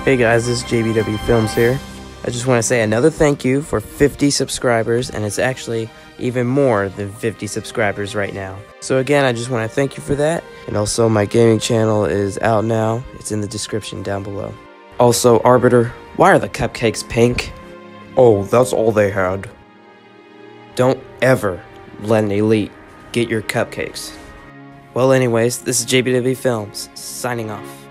Hey guys, this is JBW Films here. I just want to say another thank you for 50 subscribers, and it's actually even more than 50 subscribers right now. So again, I just want to thank you for that. And also, my gaming channel is out now. It's in the description down below. Also, Arbiter, why are the cupcakes pink? Oh, that's all they had. Don't ever let an elite get your cupcakes. Well anyways, this is JBW Films, signing off.